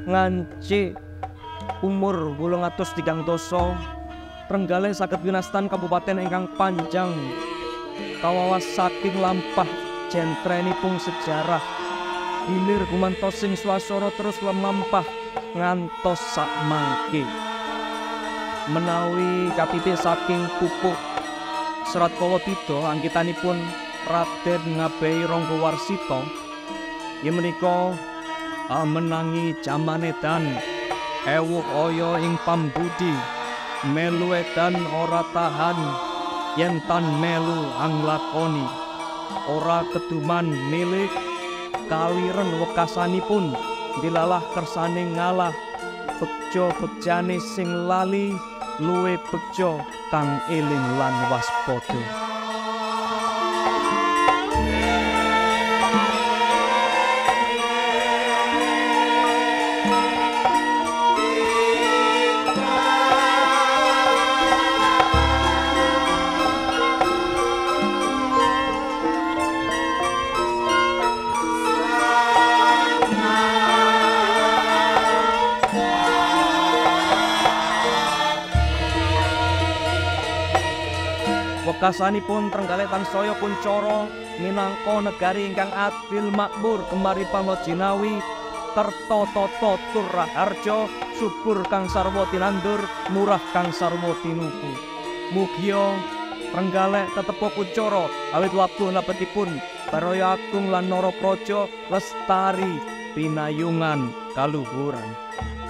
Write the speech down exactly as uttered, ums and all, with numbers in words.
nganci umur wolung atus tigang dasa Trenggalek saged winastan kabupaten ingkang panjang kawawas saking lampah jentrenipun sejarah hilir gumantos sing swasara terus lemampah ngantos sak mangke menawi kapipi saking pupuk Serat Kawatida angkitanipun Raden Ngabehi Ranggawarsita yen menika menangi jaman edan ewuh aya ing pambudi melu edan ora tahan yen tan melu anglakoni ora keduman milik kaliren wekasanipun dilalah kersane ngalah bekja bekjane sing lali luwe bekja kang eling lan waspada. Wekasanipun Trenggalek tansaya kuncara minangka negari ingkang adil makmur kemari pamojinawi tertata tur raharja subur kang sarwa tinandur murah kang sarwa tinuku. Mugia Trenggalek tetepa kuncara awit wabduh labetipun Baraya Agung lan Narapraja lestari pinayungan kaluhuran.